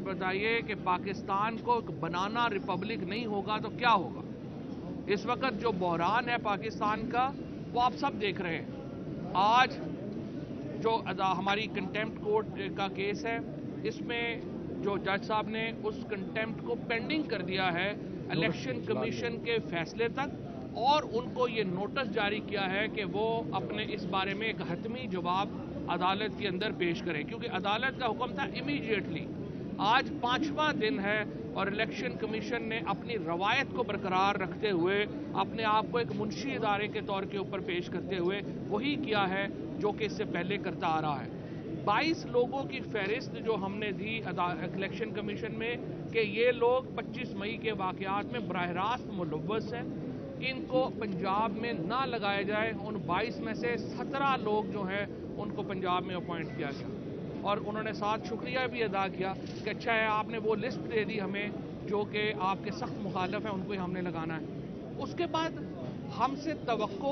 बताइए कि पाकिस्तान को बनाना रिपब्लिक नहीं होगा तो क्या होगा? इस वक्त जो बहरान है पाकिस्तान का वो आप सब देख रहे हैं। आज जो हमारी कंटेम्प्ट कोर्ट का केस है, इसमें जो जज साहब ने उस कंटेम्प्ट को पेंडिंग कर दिया है इलेक्शन कमीशन के फैसले तक, और उनको ये नोटिस जारी किया है कि वो अपने इस बारे में एक हतमी जवाब अदालत के अंदर पेश करें, क्योंकि अदालत का हुक्म था इमीडिएटली। आज 5वां दिन है और इलेक्शन कमीशन ने अपनी रवायत को बरकरार रखते हुए अपने आप को एक मुंशी इदारे के तौर के ऊपर पेश करते हुए वही किया है जो कि इससे पहले करता आ रहा है। 22 लोगों की फहरिस्त जो हमने दी इलेक्शन कमीशन में कि ये लोग 25 मई के वाकयात में बराह रास्त मुलव्वस हैं, इनको पंजाब में ना लगाया जाए। उन 22 में से 17 लोग जो हैं उनको पंजाब में अपॉइंट किया गया, और उन्होंने साथ शुक्रिया भी अदा किया कि अच्छा है आपने वो लिस्ट दे दी हमें जो कि आपके सख्त मुखालिफ हैं, उनको ही हमने लगाना है। उसके बाद हमसे तवक्को,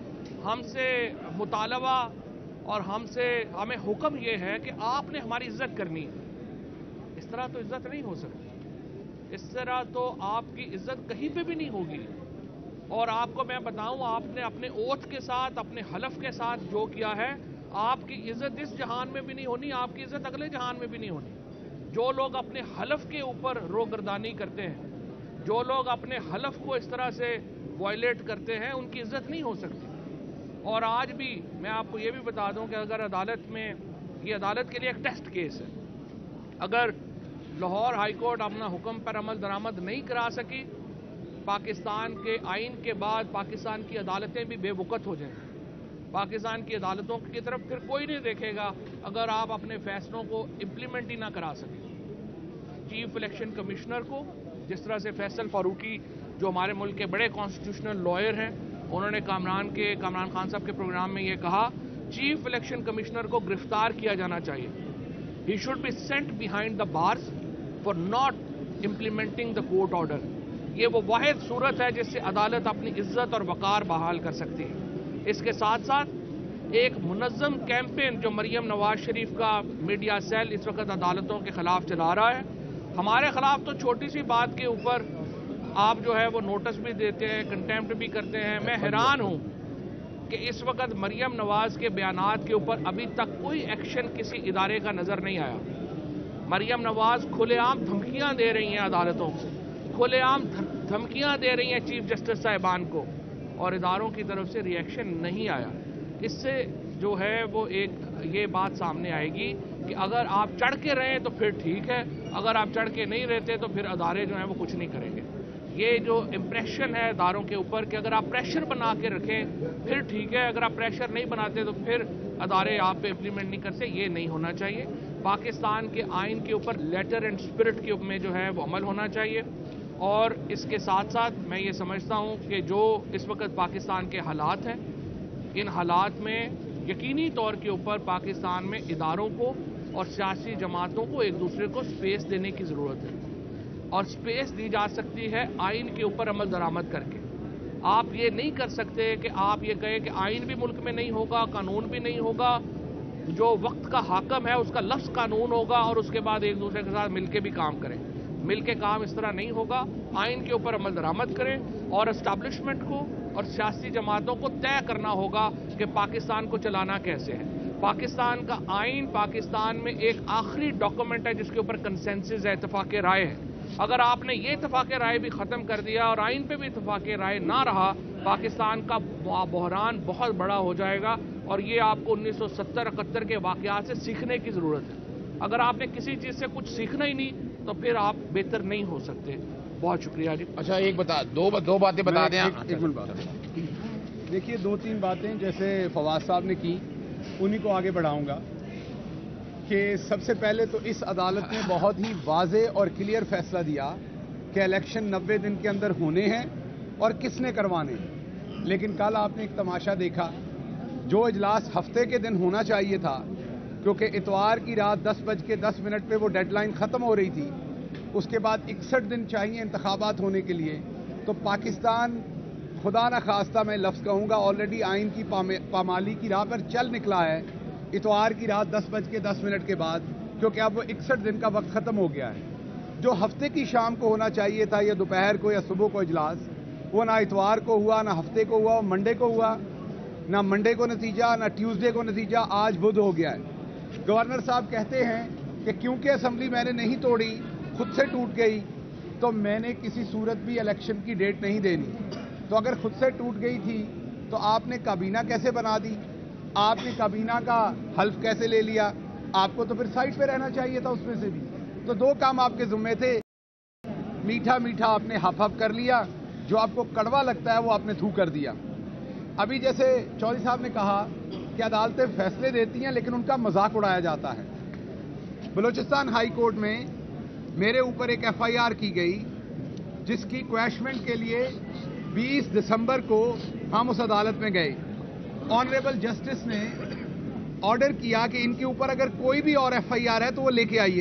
हमसे मुतालबा और हमें हुक्म ये है कि आपने हमारी इज्जत करनी है। इस तरह तो इज्जत नहीं हो सकती, इस तरह तो आपकी इज्जत कहीं पे भी नहीं होगी। और आपको मैं बताऊं, आपने अपने ओथ के साथ, अपने हलफ के साथ जो किया है, आपकी इज्जत इस जहान में भी नहीं होनी, आपकी इज्जत अगले जहान में भी नहीं होनी। जो लोग अपने हलफ के ऊपर रोगर्दानी करते हैं, जो लोग अपने हलफ को इस तरह से वायलेट करते हैं, उनकी इज्जत नहीं हो सकती। और आज भी मैं आपको ये भी बता दूं कि अगर अदालत में, ये अदालत के लिए एक टेस्ट केस है, अगर लाहौर हाई कोर्ट अपना हुक्म पर अमल दरामद नहीं करा सकी, पाकिस्तान के आइन के बाद पाकिस्तान की अदालतें भी बेवकूफ़ हो जाएंगी। पाकिस्तान की अदालतों की तरफ फिर कोई नहीं देखेगा अगर आप अपने फैसलों को इम्प्लीमेंट ही ना करा सकें। चीफ इलेक्शन कमिश्नर को, जिस तरह से फैसल फारूकी जो हमारे मुल्क के बड़े कॉन्स्टिट्यूशनल लॉयर हैं, उन्होंने कामरान खान साहब के प्रोग्राम में ये कहा, चीफ इलेक्शन कमिश्नर को गिरफ्तार किया जाना चाहिए। ही should be sent behind the bars for not implementing the court order. ये वो वाहिद सूरत है जिससे अदालत अपनी इज्जत और वकार बहाल कर सकती है। इसके साथ साथ एक मुनज़्ज़म कैंपेन जो मरियम नवाज शरीफ का मीडिया सेल इस वक्त अदालतों के खिलाफ चला रहा है, हमारे खिलाफ तो छोटी सी बात के ऊपर आप जो है वो नोटिस भी देते हैं, कंटेम्प्ट भी करते हैं। मैं हैरान हूं कि इस वक्त मरियम नवाज के बयानात के ऊपर अभी तक कोई एक्शन किसी इदारे का नजर नहीं आया। मरियम नवाज खुलेआम धमकियां दे रही हैं अदालतों को, खुलेआम धमकियां दे रही हैं चीफ जस्टिस साहिबान को, और इदारों की तरफ से रिएक्शन नहीं आया। इससे जो है वो एक ये बात सामने आएगी कि अगर आप चढ़ के रहें तो फिर ठीक है, अगर आप चढ़ के नहीं रहते तो फिर अदारे जो हैं वो कुछ नहीं करेंगे। ये जो इम्प्रेशन है अदारों के ऊपर कि अगर आप प्रेशर बना के रखें फिर ठीक है, अगर आप प्रेशर नहीं बनाते तो फिर अदारे आप पे इम्प्लीमेंट नहीं करते, ये नहीं होना चाहिए। पाकिस्तान के आइन के ऊपर लेटर एंड स्पिरिट के में जो है वो अमल होना चाहिए। और इसके साथ साथ मैं ये समझता हूँ कि जो इस वक्त पाकिस्तान के हालात हैं, इन हालात में यकीनी तौर के ऊपर पाकिस्तान में इदारों को और सियासी जमातों को एक दूसरे को स्पेस देने की ज़रूरत है, और स्पेस दी जा सकती है आइन के ऊपर अमल दरामद करके। आप ये नहीं कर सकते कि आप ये कहें कि आइन भी मुल्क में नहीं होगा, कानून भी नहीं होगा, जो वक्त का हाकम है उसका लफ्ज़ कानून होगा, और उसके बाद एक दूसरे के साथ मिलके भी काम करें। मिलके काम इस तरह नहीं होगा। आइन के ऊपर अमल दरामद करें, और एस्टैब्लिशमेंट को और सियासी जमातों को तय करना होगा कि पाकिस्तान को चलाना कैसे है। पाकिस्तान का आइन पाकिस्तान में एक आखिरी डॉक्यूमेंट है जिसके ऊपर कंसेंसस है, इत्तेफाक राय है। अगर आपने ये इत्तेफाक राय भी ख़त्म कर दिया और आइन पे भी इत्तेफाक राय ना रहा, पाकिस्तान का बहरान बहुत बड़ा हो जाएगा, और ये आपको 1970-71 के वाक़यात से सीखने की ज़रूरत है। अगर आपने किसी चीज़ से कुछ सीखना ही नहीं तो फिर आप बेहतर नहीं हो सकते। बहुत शुक्रिया जी। अच्छा, एक दो बातें बता दें। एक मिनट बात देखिए, 2-3 बातें जैसे फवाद साहब ने की उन्हीं को आगे बढ़ाऊंगा कि सबसे पहले तो इस अदालत ने बहुत ही वाज़े और क्लियर फैसला दिया कि इलेक्शन 90 दिन के अंदर होने हैं और किसने करवाने हैं। लेकिन कल आपने एक तमाशा देखा, जो इजलास हफ्ते के दिन होना चाहिए था, क्योंकि इतवार की रात 10:10 पे वो डेडलाइन ख़त्म हो रही थी, उसके बाद 61 दिन चाहिए इंतखाबात होने के लिए, तो पाकिस्तान खुदा न खास्ता मैं लफ्ज़ कहूँगा ऑलरेडी आइन की पामाली की राह पर चल निकला है। इतवार की रात 10:10 के बाद کیونکہ اب وہ 61 دن کا وقت ختم ہو گیا ہے. جو ہفتے کی شام کو ہونا چاہیے تھا یا دوپہر کو یا صبح کو اجلاس، وہ نہ اتوار کو ہوا، نہ ہفتے کو ہوا، منڈے کو ہوا، نہ منڈے کو نتیجہ، نہ ٹیوزڈے کو نتیجہ، آج بدھ ہو گیا ہے. گورنر صاحب کہتے ہیں کہ کیونکہ اسمبلی میں نے نہیں توڑی، خود سے ٹوٹ گئی، تو میں نے کسی صورت بھی الیکشن کی ڈیٹ نہیں دینی. تو اگر خود سے ٹوٹ گئی تھی تو آپ نے کابینہ کیسے بنا دی؟ آپ نے کابینہ کا حلف کیسے لے لیا؟ آپ کو تو پھر سائٹ پہ رہنا چاہیے تھا اس میں سے بھی. تو دو کام آپ کے ذمے تھے. میٹھا میٹھا آپ نے ہف ہف کر لیا، جو آپ کو کڑوا لگتا ہے وہ آپ نے تھو کر دیا. ابھی جیسے چودھری صاحب نے کہا کہ عدالتیں فیصلے دیتی ہیں لیکن ان کا مذاق اڑایا جاتا ہے. بلوچستان ہائی کورٹ میں میرے اوپر ایک ایف آئی آر کی گئی جس کی کویشمنٹ کے لیے 20 دسمبر کو ہم اس عدالت میں گئے. آنریبل جسٹس نے آرڈر کیا کہ ان کے اوپر اگر کوئی بھی اور ایف آئی آر ہے تو وہ لے کے آئیے.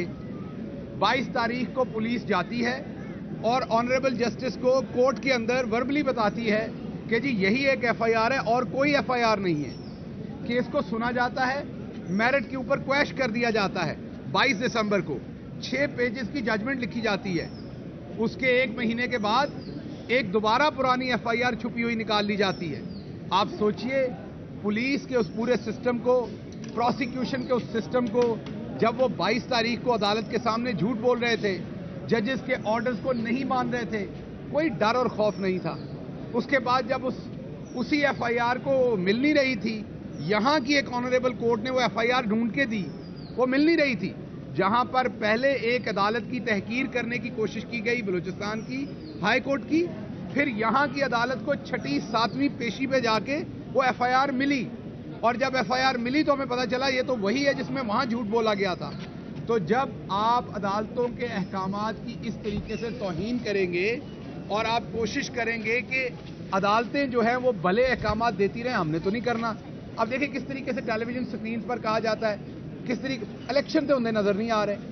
22 تاریخ کو پولیس جاتی ہے اور آنریبل جسٹس کو کورٹ کے اندر وربلی بتاتی ہے کہ جی یہی ایک ایف آئی آر ہے اور کوئی ایف آئی آر نہیں ہے. کیس کو سنا جاتا ہے، میرٹ کے اوپر کویش کر دیا جاتا ہے. 22 دسمبر کو 6 پیجز کی ججمنٹ لکھی جاتی ہے. اس کے 1 مہینے کے بعد ایک دوبارہ پرانی ایف آئی آر چھپی ہوئی نکال لی جاتی ہے. آپ سوچئے پولیس کے اس پورے سسٹم کو، پروسیکیوشن کے اس سسٹم کو، جب وہ 22 تاریخ کو عدالت کے سامنے جھوٹ بول رہے تھے، ججز کے آرڈرز کو نہیں مان رہے تھے، کوئی ڈر اور خوف نہیں تھا. اس کے بعد جب اسی ایف آئی آر کو مل نہیں رہی تھی، یہاں کی ایک آنریبل کورٹ نے وہ ایف آئی آر ڈھونڈ کے دی، وہ مل نہیں رہی تھی. جہاں پر پہلے ایک عدالت کی تحقیر کرنے کی کوشش کی گئی بلوچستان کی ہائی کورٹ کی، پھر یہاں کی عدالت کو 6ٹی 7ویں پیشی پہ جا کے وہ ایف آئی آر ملی. اور جب ایف آئی آر ملی تو ہمیں پتا چلا یہ تو وہی ہے جس میں وہاں جھوٹ بولا گیا تھا. تو جب آپ عدالتوں کے احکامات کی اس طریقے سے توہین کریں گے اور آپ کوشش کریں گے کہ عدالتیں جو ہیں وہ بھلے احکامات دیتی رہیں، ہم نے تو نہیں کرنا. اب دیکھیں کس طریقے سے ٹیلی ویژن سکرین پر کہا جاتا ہے، کس طریقے الیکشن تو انہیں نظر نہیں آ رہے.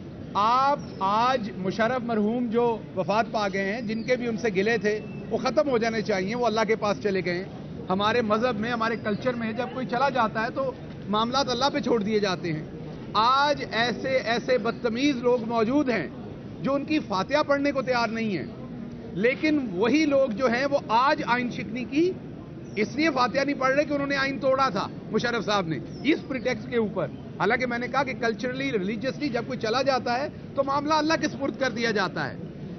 آپ آج مشرف مرحوم جو وفات پا گئے ہیں، جن کے بھی ان سے گلے تھے وہ ختم ہو جانے چاہیے، وہ اللہ کے پاس چلے گئے ہیں. ہمارے مذہب میں، ہمارے کلچر میں جب کوئی چلا جاتا ہے تو معاملات اللہ پہ چھوڑ دیے جاتے ہیں. آج ایسے بدتمیز لوگ موجود ہیں جو ان کی فاتحہ پڑھنے کو تیار نہیں ہیں، لیکن وہی لوگ جو ہیں وہ آج آئین شکنی کی اس لیے فاتحہ نہیں پڑھ رہے کہ انہوں نے آئین توڑا تھا مشرف صاحب نے، اس پریٹیکسٹ کے اوپر. حالانکہ میں نے کہا کہ کلچرلی، ریلیجیسلی جب کوئی چلا جاتا ہے تو معاملہ اللہ کے سپرد کر دیا جاتا ہے.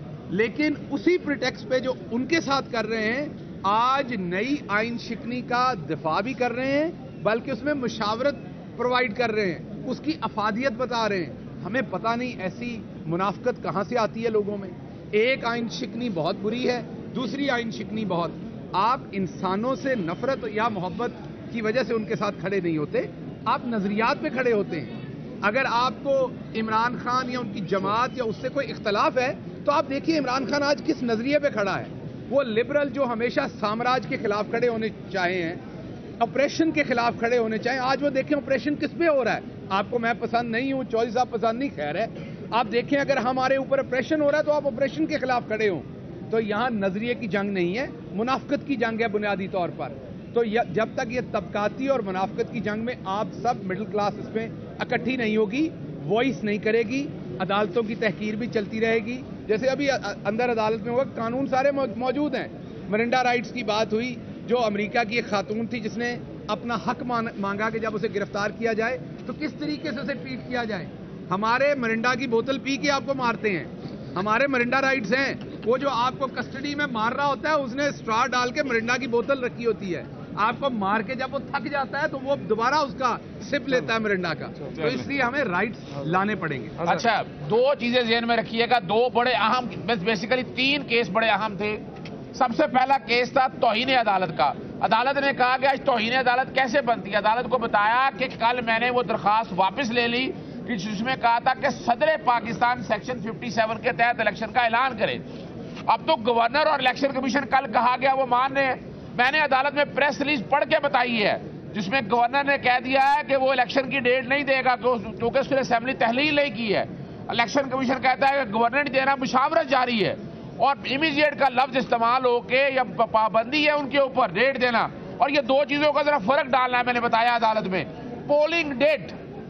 لیکن اسی پریٹیکسٹ پہ جو ان کے ساتھ کر رہے ہیں، آج نئی آئین شکنی کا دفاع بھی کر رہے ہیں بلکہ اس میں مشاورت پرووائڈ کر رہے ہیں، اس کی افادیت بتا رہے ہیں. ہمیں پتہ نہیں ایسی منافقت کہاں سے آتی ہے لوگوں میں. ایک آئین شکنی بہت بری ہے، دوسری آئین شکنی بہت. آپ انسانوں سے نفرت یا محبت کی وجہ سے ان کے ساتھ کھڑے نہیں ہوتے، آپ نظریات پہ کھڑے ہوتے ہیں. اگر آپ کو عمران خان یا ان کی جماعت یا اس سے کوئی اختلاف ہے تو آپ دیکھیے عمران خان آج کس نظریے پہ کھڑا ہے. وہ لبرل جو ہمیشہ سامراج کے خلاف کھڑے ہونے چاہے ہیں، آپریشن کے خلاف کھڑے ہونے چاہیں، آج وہ دیکھیں آپریشن کس پہ ہو رہا ہے. آپ کو میں پسند نہیں ہوں، چودھری صاحب پسند نہیں، خیر ہے. آپ دیکھیں اگر ہمارے اوپر آپریشن ہو رہا ہے تو آپ آپریشن کے خلاف کھڑے ہوں. تو یہاں نظریے کی جنگ نہیں ہے، منافقت کی جنگ ہے بنیادی طور پر. تو جب تک یہ طبقاتی اور منافقت کی جنگ میں آپ سب مڈل کلاس اس میں اکٹھی نہیں ہوگی، وائس نہیں کرے گی، عدالتوں کی تحقیر بھی چلتی رہے گی. جیسے ابھی اندر عدالت میں ہوا، قانون سارے موجود ہیں. مرنڈا رائٹس کی بات ہوئی، جو امریکہ کی ایک خاتون تھی جس نے اپنا حق مانگا کہ جب اسے گرفتار کیا جائے تو کس طریقے سے اسے ٹریٹ کیا جائے. ہمارے مرنڈا کی بوتل پی کے آپ کو مارتے ہیں، ہمارے مرنڈا رائٹس ہیں. وہ جو آپ کو کسٹڈی میں مار رہا ہوتا ہے اس نے اسٹرا ڈال کے مرنڈا کی بوتل رکھی ہوتی ہے. آپ کو مار کے جب وہ تھک جاتا ہے تو وہ دوبارہ اس کا سپ لیتا ہے مرنڈا کا. تو اس لیے ہمیں رائٹس لانے پڑیں گے. اچھا، 2 چیزیں ذہن میں رکھیے گا. 2 بڑے اہم، بیسیکلی 3 کیس بڑے اہم تھے. سب سے پہلا کیس تھا توہین عدالت کا. عدالت نے کہا کہ آج توہین عدالت کیسے بنتی ہے. عدالت کو بتایا کہ کل میں نے وہ درخواست واپس لے لی جس میں کہا تھا کہ صدر پاکستان سیکشن 57 کے تحت الیکشن کا اعلان کرے. اب تو گورنر اور الیکشن کمیشن کل کہا گیا وہ مان رہے ہیں. میں نے عدالت میں پریس ریلیز پڑھ کے بتائی ہے جس میں گورنر نے کہہ دیا ہے کہ وہ الیکشن کی ڈیٹ نہیں دے گا کیونکہ اس نے اسمبلی تحلیل نہیں کی ہے. الیکشن کمیشن کہتا ہے کہ گورنر نہیں دینا، مشاورت جاری ہے. اور امیجیٹ کا لفظ استعمال ہو کے یا پابندی ہے ان کے اوپر ڈیٹ دینا. اور یہ 2 چیزوں کا ذرا فرق ڈالنا ہے. میں نے بتایا عدالت میں پولنگ ڈیٹ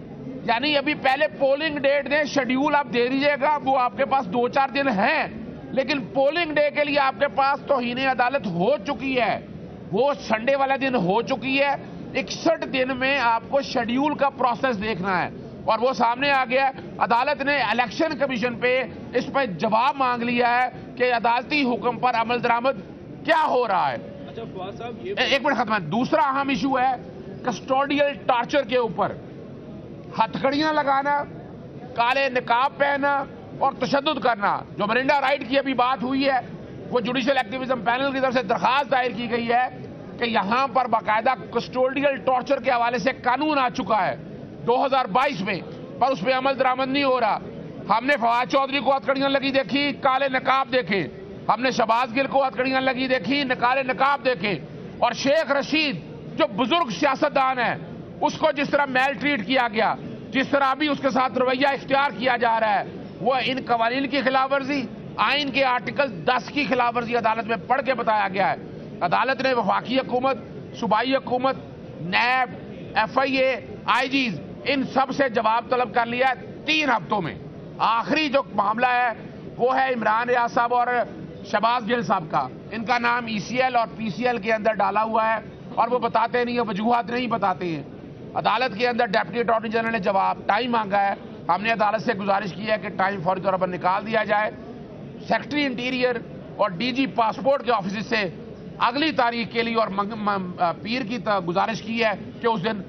یعنی ابھی پہلے پولنگ ڈیٹ دیں, شیڈیول آپ دے دیجئے گا, وہ آپ کے پاس 2-4 دن ہیں, لیکن پولنگ ڈے کے لیے آپ کے پاس توہین عدالت ہو چکی ہے, وہ سنڈے والا دن ہو چکی ہے. 61 دن میں آپ کو شیڈیول کا پروسیس دیکھنا ہے, اور وہ سامنے آ گیا. عدالت نے الیکشن کمیشن پہ اس پہ جواب مانگ لیا ہے کہ عدالتی حکم پر عمل درآمد کیا ہو رہا ہے. اچھا فواد صاحب, یہ ایک منٹ ختم ہے. دوسرا اہم ایشو ہے کسٹوڈیل ٹارچر کے اوپر. ہتھکڑیاں لگانا, کالے نقاب پہننا اور تشدد کرنا. جو مرنڈا رائٹ کی ابھی بات ہوئی ہے, وہ جوڈیشل ایکٹیویزم پینل کی طرف سے درخواست دائر کی گئی ہے کہ یہاں پر باقاعدہ کسٹوڈیل ٹارچر کے حوالے سے قانون آ چکا ہے 2022 میں, پر اس پہ عمل درآمد نہیں ہو رہا. ہم نے فواد چودھری کو ہتھکڑیاں لگی دیکھی, کالے نقاب دیکھے. ہم نے شہباز گل کو ہتھکڑیاں لگی دیکھی, کالے نقاب دیکھے. اور شیخ رشید جو بزرگ سیاستدان ہے, اس کو جس طرح میل ٹریٹ کیا گیا, جس طرح بھی اس کے ساتھ رویہ اختیار کیا جا رہا ہے, وہ ان قوانین کی خلاف ورزی, آئین کے آرٹیکل 10 کی خلاف ورزی عدالت میں پڑھ کے بتایا گیا ہے. عدالت نے وفاقی حکومت, صوبائی حکومت, نیب, FIA, IGs ان سب سے جواب طلب کر لیا ہے 3 ہفتوں میں. آخری جو معاملہ ہے وہ ہے عمران ریاض صاحب اور شہباز گل صاحب کا. ان کا نام ECL اور PCL کے اندر ڈالا ہوا ہے, اور وہ بتاتے نہیں ہیں, وجوہات نہیں بتاتے ہیں. عدالت کے اندر ڈیپٹی اٹارنی جنرل نے جواب ٹائم مانگا ہے. ہم نے عدالت سے گزارش کی ہے کہ ٹائم فوری طور پر نکال دیا جائے. سیکرٹری انٹیریئر اور DG پاسپورٹ کے آفیسز سے اگلی تاریخ کے لیے اور پیر کی گزارش کی ہے کہ اس دن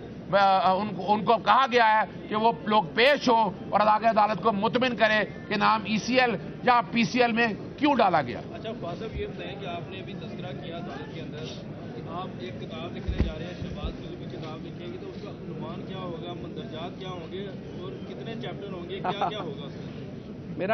ان کو کہا گیا ہے کہ وہ لوگ پیش ہو اور عدالت کو مطمئن کرے کہ نام ECL یا PCL میں کیوں ڈالا گیا. اچھا فواد صاحب, یہ بتائیں کہ آپ نے ابھی تذکرہ کیا عدالت کے اندر کہ آپ ایک کتاب لکھنے جا رہے ہیں, شہباز گل بھی کتاب لکھیں گے, تو اس کا عنوان کیا ہوگا, مندرجات کیا ہوں گے, اور کتنے چیپٹر ہوں گے, کیا کیا ہوگا اس میں؟ میرا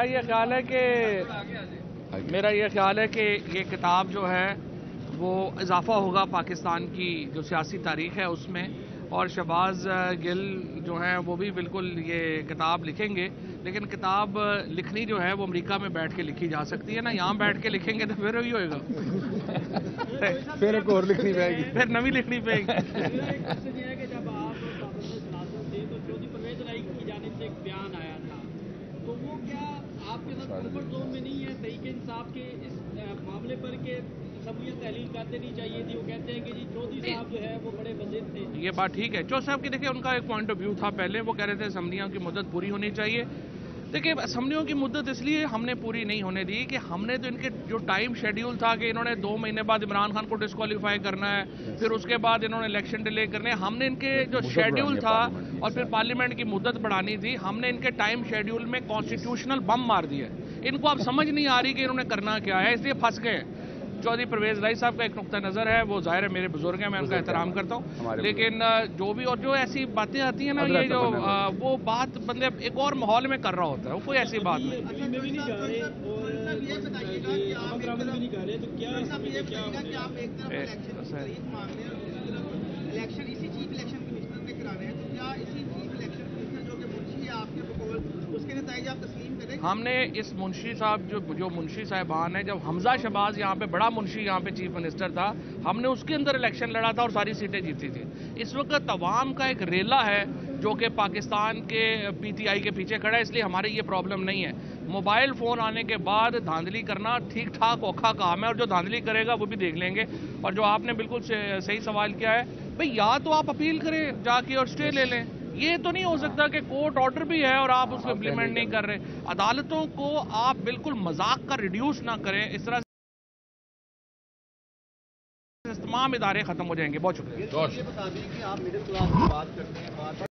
یہ خیال ہے کہ یہ کتاب جو ہے وہ اضافہ ہوگا پاکستان کی جو سیاسی تاریخ ہے اس میں, اور شہباز گل جو ہیں وہ بھی بالکل یہ کتاب لکھیں گے. لیکن کتاب لکھنی جو ہے وہ امریکہ میں بیٹھ کے لکھی جا سکتی ہے نا, یہاں بیٹھ کے لکھیں گے تو پھر وہی ہوئے گا, پھر ایک اور لکھنی پڑے گی, پھر نوی لکھنی پڑے گی. جب آپ تھے تو چودھری پرویز الہی کی جانب سے ایک بیان آیا تھا, تو وہ کیا آپ کے ساتھ کمفرٹ زون میں نہیں ہے تحریک انصاف کے اس معاملے پر کہ اسمبلیاں تحلیل کر دینی چاہیے تھی؟ وہ کہتے ہیں کہ جی چودھری صاحب جو ہے وہ بڑے وزیر تھے. یہ بات ٹھیک ہے, چودھری صاحب کی دیکھیں ان کا ایک پوائنٹ آف ویو تھا. پہلے وہ کہہ رہے تھے اسمبلیوں کی مدت پوری ہونی چاہیے. دیکھیں اسمبلیوں کی مدت اس لیے ہم نے پوری نہیں ہونے دی کہ ہم نے تو ان کے جو ٹائم شیڈیول تھا کہ انہوں نے 2 مہینے بعد عمران خان کو ڈسکوالیفائی کرنا ہے, پھر اس کے بعد انہوں نے الیکشن ڈیلے کرنے, ہم نے ان کے جو شیڈیول تھا اور پھر پارلیمنٹ کی مدت بڑھانی تھی, ہم نے ان کے ٹائم شیڈیول میں کانسٹیٹیوشنل بم مار دیا. ان کو اب سمجھ نہیں آ رہی کہ انہوں نے کرنا کیا ہے, اس لیے پھنس گئے. چودھری پرویز الہی صاحب کا ایک نقطہ نظر ہے, وہ ظاہر ہے میرے بزرگ ہیں, میں ان کا احترام کرتا ہوں, لیکن جو بھی اور جو ایسی باتیں آتی ہیں نا, یہ جو وہ بات بندے ایک اور ماحول میں کر رہا ہوتا ہے, وہ کوئی ایسی بات نہیں. ہم نے اس منشی صاحب جو منشی صاحبان ہیں, جب حمزہ شہباز یہاں پہ بڑا منشی یہاں پہ چیف منسٹر تھا, ہم نے اس کے اندر الیکشن لڑا تھا اور ساری سیٹیں جیتی تھی. اس وقت عوام کا ایک ریلا ہے جو کہ پاکستان کے PTI کے پیچھے کھڑا ہے, اس لیے ہماری یہ پرابلم نہیں ہے. موبائل فون آنے کے بعد دھاندلی کرنا ٹھیک ٹھاک اوکھا کام ہے, اور جو دھاندلی کرے گا وہ بھی دیکھ لیں گے. اور جو آپ نے بالکل صحیح سوال کیا ہے بھئی, یا تو آپ اپیل کریں جا کے اور سٹے لے لیں. یہ تو نہیں ہو سکتا کہ کورٹ آرڈر بھی ہے اور آپ اس کو امپلیمنٹ نہیں کر رہے. عدالتوں کو آپ بالکل مذاق کا ریڈیوس نہ کریں, اس طرح سے تمام ادارے ختم ہو جائیں گے. بہت شکریہ. یہ بتا دیں کہ آپ مڈل کلاس کی بات کرتے ہیں,